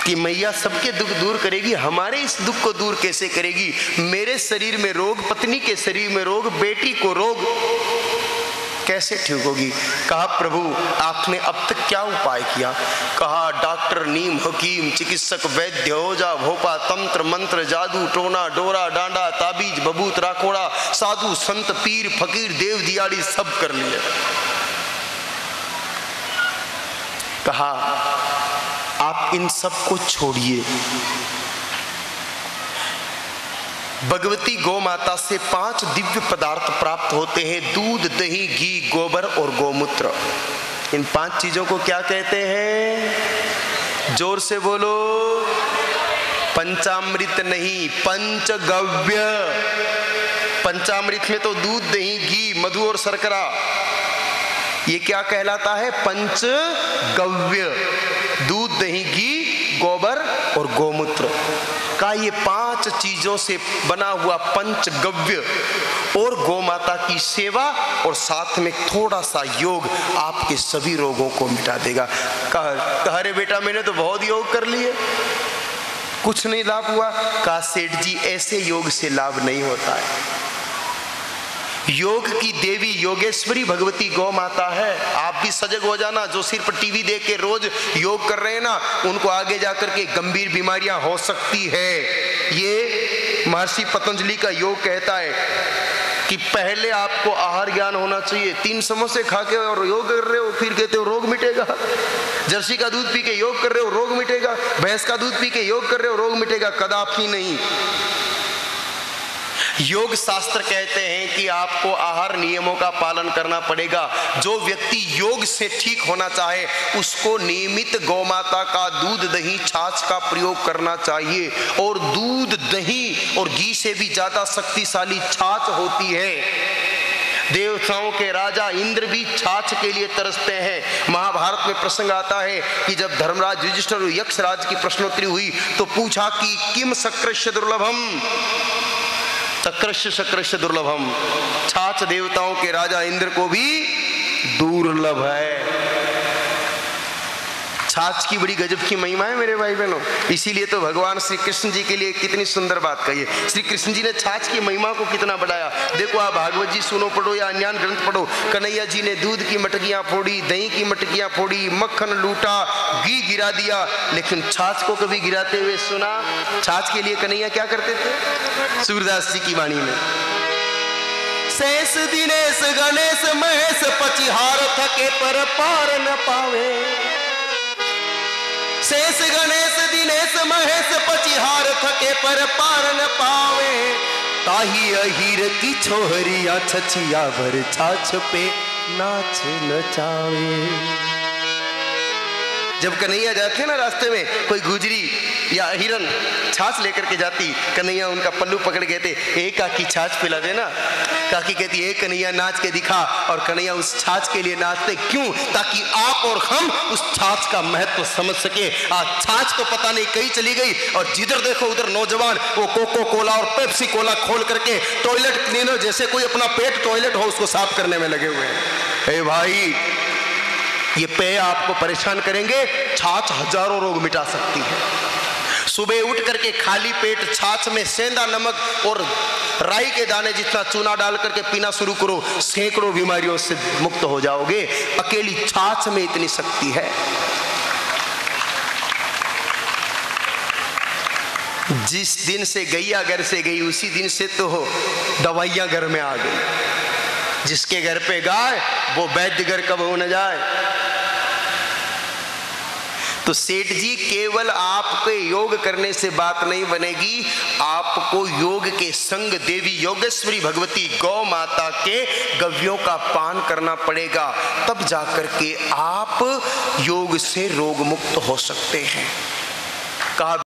कि मैया सबके दुख दूर करेगी, हमारे इस दुख को दूर कैसे करेगी? मेरे शरीर में रोग, पत्नी के शरीर में रोग, बेटी को रोग, कैसे ठीक होगी? कहा प्रभु आपने अब तक क्या उपाय किया? कहा डॉक्टर, नीम, हकीम, चिकित्सक, वैद्य, ओझा, भोपा, तंत्र, मंत्र, जादू, टोना, डोरा, डांडा, ताबीज, बबूत, राखोड़ा, साधु, संत, पीर, फकीर, देव दियाड़ी सब कर लिए। कहा आप इन सब को छोड़िए, भगवती गौ माता से 5 दिव्य पदार्थ प्राप्त होते हैं, दूध, दही, घी, गोबर और गोमूत्र। इन 5 चीजों को क्या कहते हैं? जोर से बोलो। पंचामृत नहीं, पंचगव्य। पंचामृत में तो दूध, दही, घी, मधु और शर्करा, ये क्या कहलाता है? पंचगव्य। दूध, दही, घी, गोबर और गोमूत्र का ये 5 चीजों से बना हुआ पंचगव्य और गौ माता की सेवा और साथ में थोड़ा सा योग आपके सभी रोगों को मिटा देगा। कहा अरे बेटा मैंने तो बहुत योग कर लिए, कुछ नहीं लाभ हुआ। कहा सेठ जी ऐसे योग से लाभ नहीं होता है। योग की देवी योगेश्वरी भगवती गौ माता है। आप भी सजग हो जाना, जो सिर्फ टीवी देख के रोज योग कर रहे हैं ना, उनको आगे जाकर के गंभीर बीमारियां हो सकती है। ये महर्षि पतंजलि का योग कहता है कि पहले आपको आहार ज्ञान होना चाहिए। 3 समोसे खा के और योग कर रहे हो, फिर कहते हो रोग मिटेगा। जर्सी का दूध पी के योग कर रहे हो, रोग मिटेगा। भैंस का दूध पी के योग कर रहे हो, रोग मिटेगा? कदापि नहीं। योग शास्त्र कहते हैं कि आपको आहार नियमों का पालन करना पड़ेगा। जो व्यक्ति योग से ठीक होना चाहे उसको नियमित गौ माता का दूध, दही, छाछ का प्रयोग करना चाहिए। और दूध, दही और घी से भी ज्यादा शक्तिशाली छाछ होती है। देवताओं के राजा इंद्र भी छाछ के लिए तरसते हैं। महाभारत में प्रसंग आता है कि जब धर्मराज युधिष्ठिर और यक्षराज की प्रश्नोत्तरी हुई तो पूछा कि किम शक्रस्य दुर्लभम, शक्रस्य दुर्लभम। छाछ देवताओं के राजा इंद्र को भी दुर्लभ है। छाछ की बड़ी गजब की महिमा है मेरे भाई बहनों। इसीलिए तो भगवान श्री कृष्ण जी के लिए कितनी सुंदर बात कही है। श्री कृष्ण जी ने छाछ की महिमा को कितना बढ़ाया। देखो आप भागवत जी सुनो, पढ़ो या अन्य ग्रंथ पढ़ो। कन्हैया जी ने दूध की मटकियां फोड़ी, दही की मटकियां फोड़ी, मक्खन लूटा, घी गिरा दिया, लेकिन छाछ को कभी गिराते हुए सुना? छाछ के लिए कन्हैया क्या करते थे? सूरदास जी की वाणी में, शेष दिनेश गणेश महेश पचिहार थके पर पार न पावे। शेष गणेश दिनेश महेश पचिहार थके पर पार न पावे। ताही अहीर की छोहरिया छछिया भर छाछ पे नाच नचावे। जब कन्हैया जाते ना रास्ते में, कोई गुजरी या हिरन छाछ लेकर के जाती, कन्हैया उनका पल्लू पकड़ के कहते एक काकी छाछ पिला देना। काकी कहती एक कन्हैया नाच के दिखा, और कन्हैया उस छाछ के लिए नाचते। क्यों? ताकि आप और हम उस छाछ का महत्व समझ सके। आज छाछ तो पता नहीं कहीं चली गई, और जिधर देखो उधर नौजवान वो कोको कोला और पेप्सी कोला खोल करके टॉयलेट क्लीनर जैसे कोई अपना पेट टॉयलेट हो उसको साफ करने में लगे हुए हैं। ए भाई, ये पेय आपको परेशान करेंगे। छाछ हजारों रोग मिटा सकती है। सुबह उठ करके खाली पेट छाछ में सेंधा नमक और राई के दाने जितना चूना डाल करके पीना शुरू करो, सैकड़ों बीमारियों से मुक्त हो जाओगे। अकेली छाछ में इतनी शक्ति है। जिस दिन से गैया घर से गई उसी दिन से तो दवाइयां घर में आ गई। जिसके घर पे गाय वो वैद्य घर कब हो न जाए। तो सेठ जी, केवल आपके योग करने से बात नहीं बनेगी, आपको योग के संग देवी योगेश्वरी भगवती गौ माता के गव्यों का पान करना पड़ेगा। तब जाकर के आप योग से रोग मुक्त हो सकते हैं। कहा